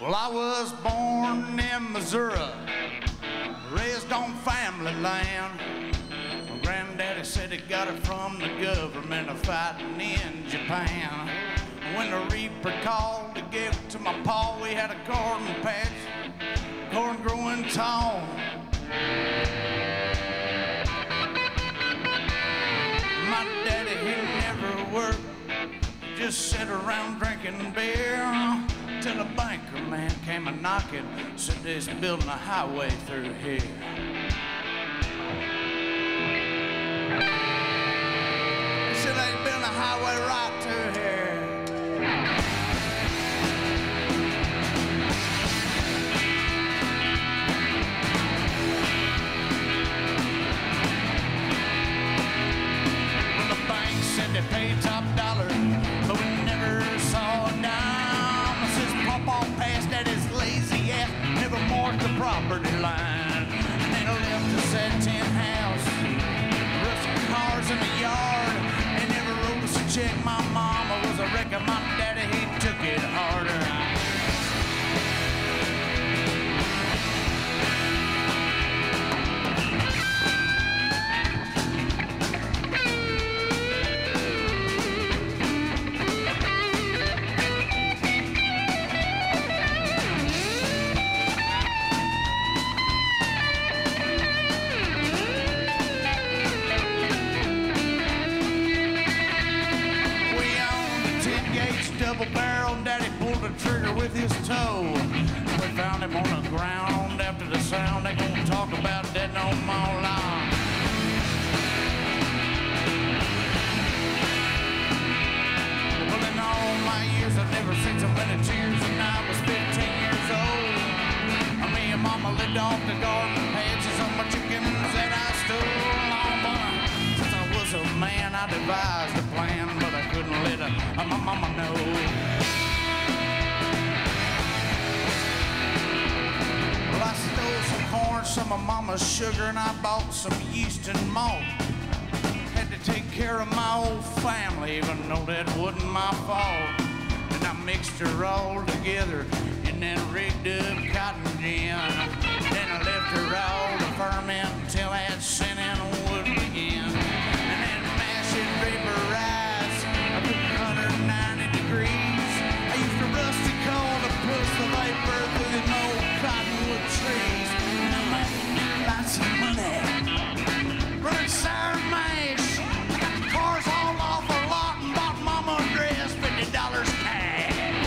Well, I was born in Missouri, raised on family land. My granddaddy said he got it from the government of fighting in Japan. When the reaper called to give it to my pa, we had a corn patch, corn growing tall. My daddy, he never worked, just sat around drinking beer, till a banker man came a knocking, said they's building a highway through here. He said they's building a highway right through here. Well, the bank said they paid top dollar, but we never saw a dime. Since Papa passed at his lazy ass, never marked the property line. And then left us that tin house, rusty cars in the yard, and never wrote us a check. My mama was a wreck, and my daddy, he took it harder. Double barrel, Daddy pulled the trigger with his toe. We found him on the ground after the sound. They gonna talk about that no more long. Well, in all my years, I've never seen so many tears, and I was 15 years old. Me and Mama lived off the garden patches on my chickens that I stole. Since I was a man, I devised a plan, but I couldn't let my mama know. Well, I stole some corn, some of Mama's sugar, and I bought some yeast and malt. Had to take care of my old family, even though that wasn't my fault. And I mixed her all together in that rigged up cotton gin. Then I left her all to ferment until that sinning would begin. And then mash it, vaporize, I took 190 degrees. I used a rusty coal to push the vapor through the old cottonwood trees. And I made lots of money, running sour mash. I got the cars hauled off a lot and bought Mama a dress, $50 cash.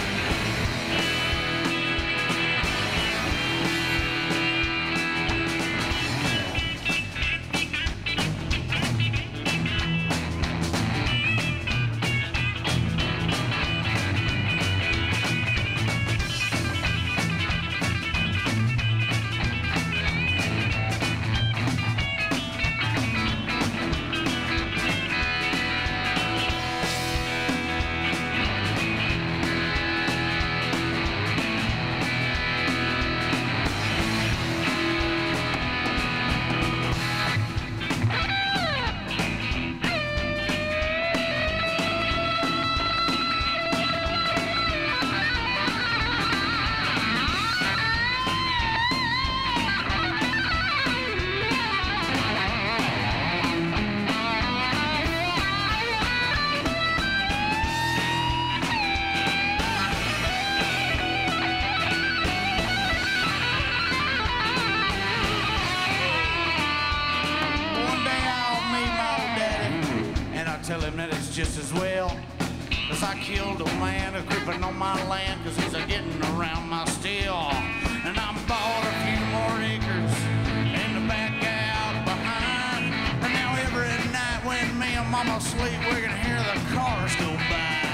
Tell him that it's just as well as I killed a man a creeping on my land, cause he's a getting around my still. And I bought a few more acres in the back out behind. And now every night when me and Mama sleep, we can hear the cars go by.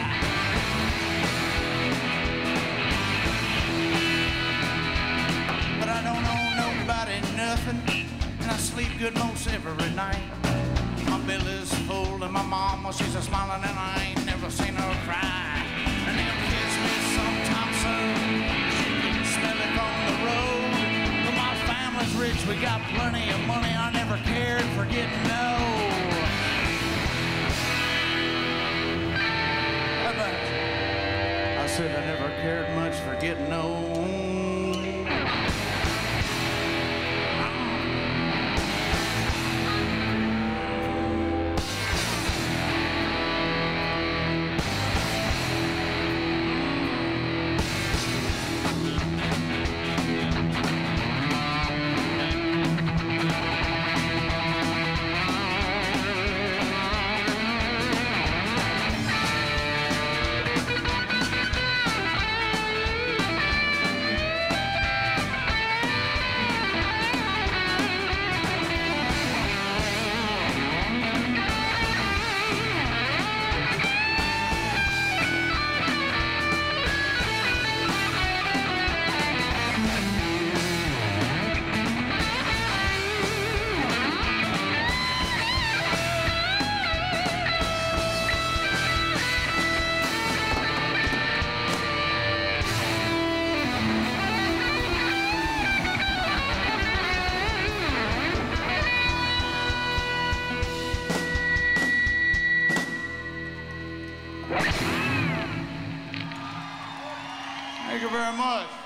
But I don't owe nobody nothing, and I sleep good most every night. My belly's full and my mama, she's a smiling, and I ain't never seen her cry. And they'll kiss me sometime soon, she can smell it from the road. But my family's rich, we got plenty of money, I never cared for getting old. How about said I never cared much for getting old. Thank you very much.